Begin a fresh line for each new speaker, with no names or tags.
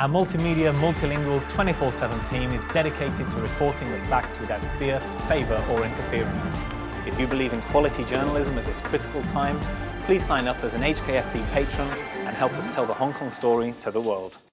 Our multimedia, multilingual, 24/7 team is dedicated to reporting the facts without fear, favour or interference. If you believe in quality journalism at this critical time, please sign up as an HKFP patron and help us tell the Hong Kong story to the world.